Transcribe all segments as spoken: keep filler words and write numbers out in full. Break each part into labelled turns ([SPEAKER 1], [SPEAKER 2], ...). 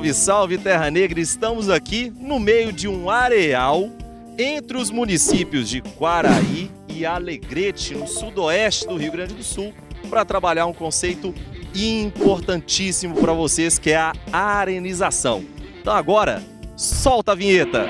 [SPEAKER 1] Salve, salve Terra Negra! Estamos aqui no meio de um areal entre os municípios de Quaraí e Alegrete, no sudoeste do Rio Grande do Sul, para trabalhar um conceito importantíssimo para vocês, que é a arenização. Então agora, solta a vinheta!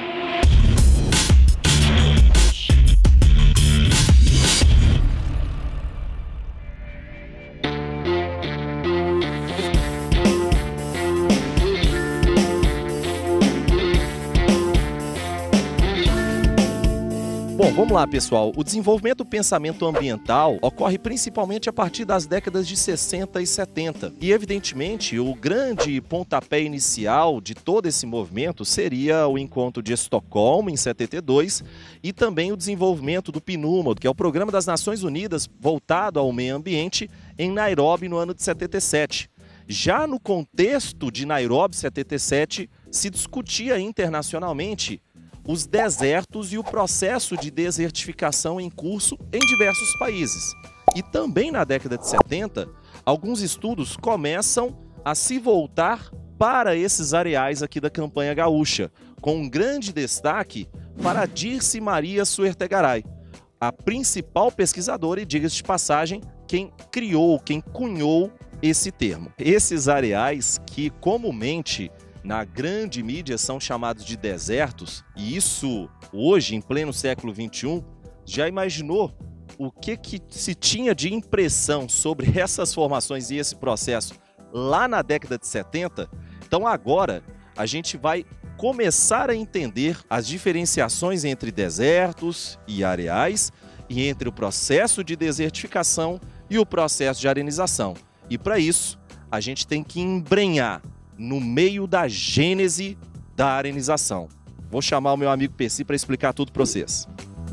[SPEAKER 1] Bom, vamos lá, pessoal. O desenvolvimento do pensamento ambiental ocorre principalmente a partir das décadas de sessenta e setenta. E, evidentemente, o grande pontapé inicial de todo esse movimento seria o encontro de Estocolmo, em setenta e dois, e também o desenvolvimento do PNUMA, que é o Programa das Nações Unidas voltado ao meio ambiente, em Nairobi, no ano de setenta e sete. Já no contexto de Nairobi, setenta e sete, se discutia internacionalmente os desertos e o processo de desertificação em curso em diversos países. E também na década de setenta, alguns estudos começam a se voltar para esses areais aqui da campanha gaúcha, com um grande destaque para Dirce Maria Suertegaray, a principal pesquisadora e, diga-se de passagem, quem criou, quem cunhou esse termo. Esses areais que comumente na grande mídia são chamados de desertos, e isso hoje, em pleno século vinte e um, já imaginou o que, que se tinha de impressão sobre essas formações e esse processo lá na década de setenta? Então agora a gente vai começar a entender as diferenciações entre desertos e areais e entre o processo de desertificação e o processo de arenização. E para isso a gente tem que embrenhar no meio da gênese da arenização. Vou chamar o meu amigo Percy para explicar tudo para vocês.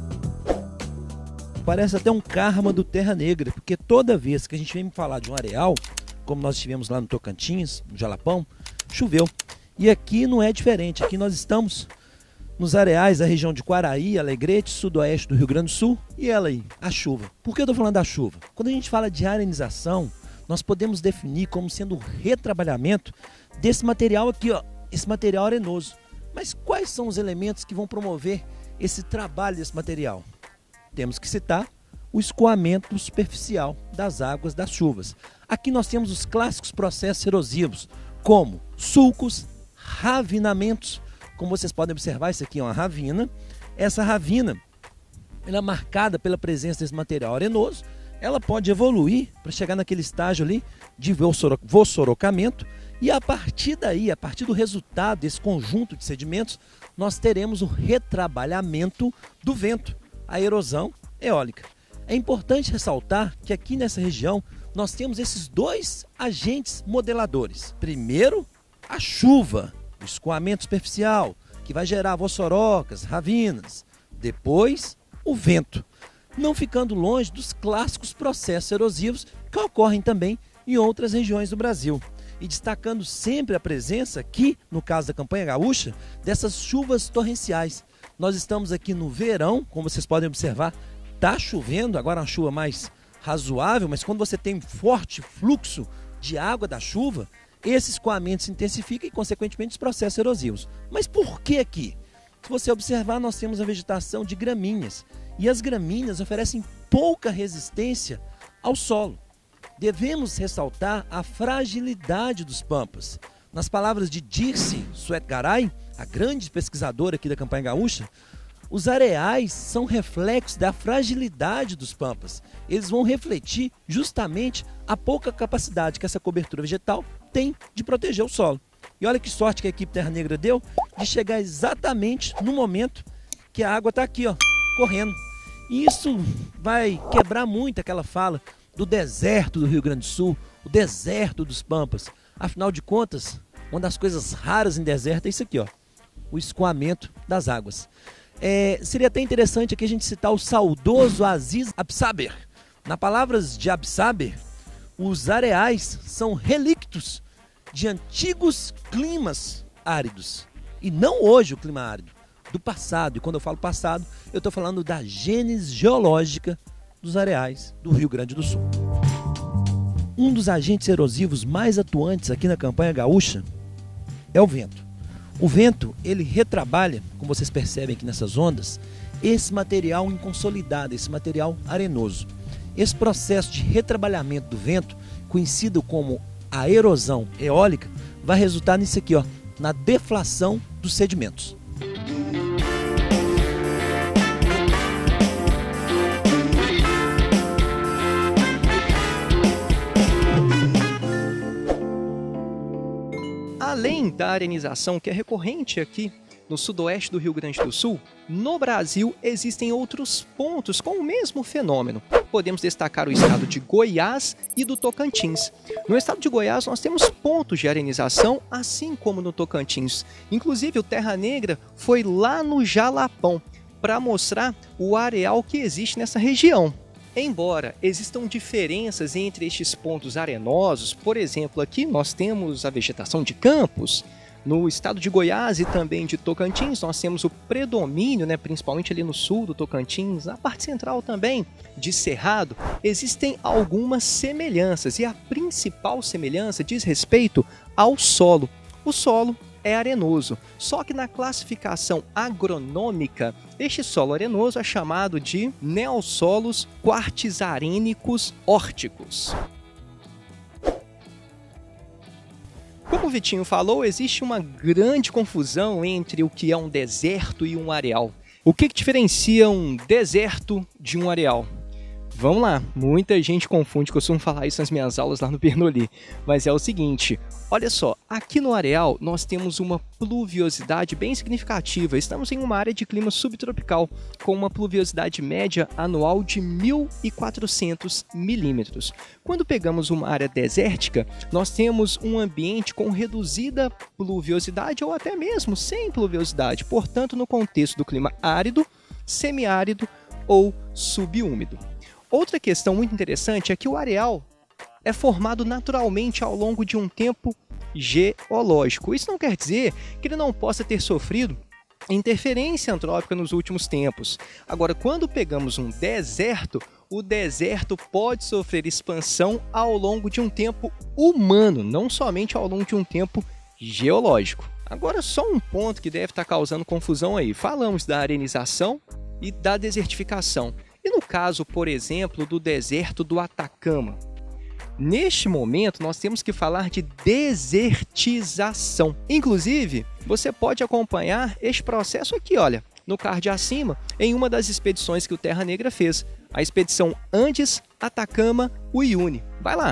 [SPEAKER 2] Parece até um karma do Terra Negra, porque toda vez que a gente vem falar de um areal, como nós tivemos lá no Tocantins, no Jalapão, choveu. E aqui não é diferente, aqui nós estamos nos areais da região de Quaraí, Alegrete, sudoeste do Rio Grande do Sul, e ela aí, a chuva. Por que eu estou falando da chuva? Quando a gente fala de arenização, nós podemos definir como sendo o retrabalhamento desse material aqui, ó, esse material arenoso. Mas quais são os elementos que vão promover esse trabalho desse material? Temos que citar o escoamento superficial das águas das chuvas. Aqui nós temos os clássicos processos erosivos, como sulcos, ravinamentos. Como vocês podem observar, isso aqui é uma ravina. Essa ravina, ela é marcada pela presença desse material arenoso. Ela pode evoluir para chegar naquele estágio ali de vossorocamento, e a partir daí, a partir do resultado desse conjunto de sedimentos, nós teremos o retrabalhamento do vento, a erosão eólica. É importante ressaltar que aqui nessa região nós temos esses dois agentes modeladores. Primeiro, a chuva, o escoamento superficial, que vai gerar vossorocas, ravinas. Depois, o vento, não ficando longe dos clássicos processos erosivos que ocorrem também em outras regiões do Brasil. E destacando sempre a presença aqui, no caso da campanha gaúcha, dessas chuvas torrenciais. Nós estamos aqui no verão, como vocês podem observar, está chovendo, agora uma chuva mais razoável, mas quando você tem um forte fluxo de água da chuva, esse escoamento se intensifica e, consequentemente, os processos erosivos. Mas por que aqui? Se você observar, nós temos a vegetação de gramíneas, e as gramíneas oferecem pouca resistência ao solo. Devemos ressaltar a fragilidade dos pampas. Nas palavras de Dirce Suertegaray, a grande pesquisadora aqui da campanha gaúcha, os areais são reflexos da fragilidade dos pampas. Eles vão refletir justamente a pouca capacidade que essa cobertura vegetal tem de proteger o solo. E olha que sorte que a equipe Terra Negra deu de chegar exatamente no momento que a água está aqui, ó, correndo. E isso vai quebrar muito aquela fala do deserto do Rio Grande do Sul, o deserto dos Pampas. Afinal de contas, uma das coisas raras em deserto é isso aqui, ó, o escoamento das águas. É, seria até interessante aqui a gente citar o saudoso Aziz Absaber. Na palavras de Absaber, os areais são relictos de antigos climas áridos. E não hoje o clima árido, do passado. E quando eu falo passado, eu estou falando da gênese geológica dos areais do Rio Grande do Sul. Um dos agentes erosivos mais atuantes aqui na campanha gaúcha é o vento. O vento, ele retrabalha, como vocês percebem aqui nessas ondas, esse material inconsolidado, esse material arenoso. Esse processo de retrabalhamento do vento, conhecido como a erosão eólica, vai resultar nisso aqui, ó, na deflação dos sedimentos.
[SPEAKER 3] Além da arenização, que é recorrente aqui no sudoeste do Rio Grande do Sul, no Brasil existem outros pontos com o mesmo fenômeno. Podemos destacar o estado de Goiás e do Tocantins. No estado de Goiás nós temos pontos de arenização, assim como no Tocantins. Inclusive o Terra Negra foi lá no Jalapão para mostrar o areal que existe nessa região. Embora existam diferenças entre estes pontos arenosos, por exemplo, aqui nós temos a vegetação de campos. No estado de Goiás e também de Tocantins, nós temos o predomínio, né, principalmente ali no sul do Tocantins, na parte central também, de cerrado. Existem algumas semelhanças e a principal semelhança diz respeito ao solo. O solo é arenoso, só que na classificação agronômica, este solo arenoso é chamado de neossolos quartzarênicos órticos. Como o Vitinho falou, existe uma grande confusão entre o que é um deserto e um areal. O que, que diferencia um deserto de um areal? Vamos lá, muita gente confunde, costumo falar isso nas minhas aulas lá no Bernoulli, mas é o seguinte, olha só, aqui no areal nós temos uma pluviosidade bem significativa, estamos em uma área de clima subtropical, com uma pluviosidade média anual de mil e quatrocentos milímetros. Quando pegamos uma área desértica, nós temos um ambiente com reduzida pluviosidade ou até mesmo sem pluviosidade, portanto no contexto do clima árido, semiárido ou subúmido. Outra questão muito interessante é que o areal é formado naturalmente ao longo de um tempo geológico. Isso não quer dizer que ele não possa ter sofrido interferência antrópica nos últimos tempos. Agora, quando pegamos um deserto, o deserto pode sofrer expansão ao longo de um tempo humano, não somente ao longo de um tempo geológico. Agora, só um ponto que deve estar causando confusão aí. Falamos da arenização e da desertificação. E no caso, por exemplo, do deserto do Atacama? Neste momento, nós temos que falar de desertização. Inclusive, você pode acompanhar este processo aqui, olha, no card acima, em uma das expedições que o Terra Negra fez. A expedição Andes, Atacama, Uyuni. Vai lá!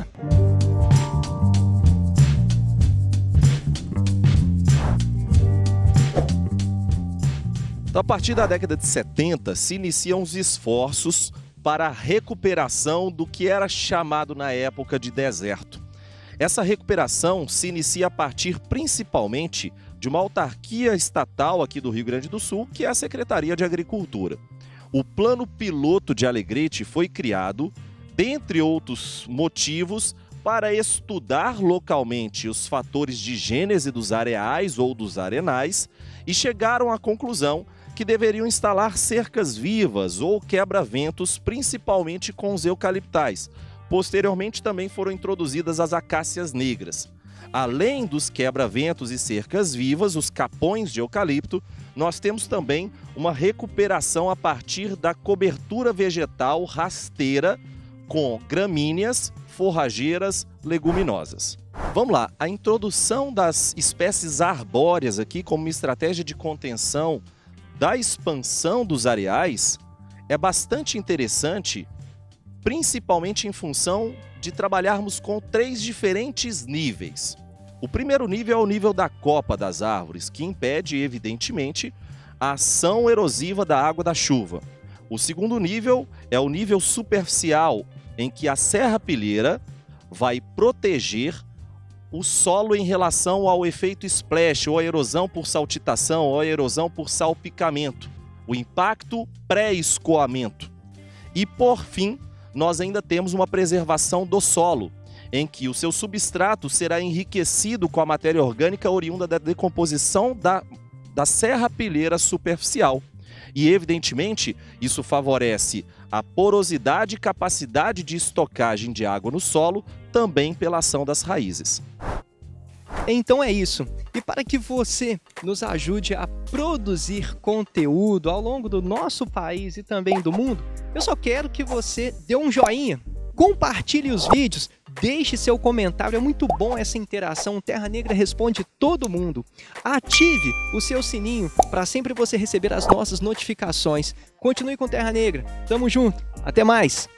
[SPEAKER 1] Então, a partir da década de setenta, se iniciam os esforços para a recuperação do que era chamado na época de deserto. Essa recuperação se inicia a partir principalmente de uma autarquia estatal aqui do Rio Grande do Sul, que é a Secretaria de Agricultura. O Plano Piloto de Alegrete foi criado, dentre outros motivos, para estudar localmente os fatores de gênese dos areais ou dos arenais e chegaram à conclusão que deveriam instalar cercas vivas ou quebra-ventos, principalmente com os eucaliptais. Posteriormente também foram introduzidas as acácias negras. Além dos quebra-ventos e cercas vivas, os capões de eucalipto, nós temos também uma recuperação a partir da cobertura vegetal rasteira com gramíneas, forrageiras, leguminosas. Vamos lá, a introdução das espécies arbóreas aqui como uma estratégia de contenção da expansão dos areais é bastante interessante, principalmente em função de trabalharmos com três diferentes níveis. O primeiro nível é o nível da copa das árvores, que impede, evidentemente, a ação erosiva da água da chuva. O segundo nível é o nível superficial, em que a serrapilheira vai proteger o solo em relação ao efeito splash, ou a erosão por saltitação, ou a erosão por salpicamento, o impacto pré-escoamento. E, por fim, nós ainda temos uma preservação do solo, em que o seu substrato será enriquecido com a matéria orgânica oriunda da decomposição da, da serrapilheira superficial. E, evidentemente, isso favorece a porosidade e capacidade de estocagem de água no solo, também pela ação das raízes.
[SPEAKER 3] Então é isso. E para que você nos ajude a produzir conteúdo ao longo do nosso país e também do mundo, eu só quero que você dê um joinha, compartilhe os vídeos, deixe seu comentário, é muito bom essa interação. O Terra Negra responde todo mundo. Ative o seu sininho para sempre você receber as nossas notificações. Continue com Terra Negra. Tamo junto. Até mais.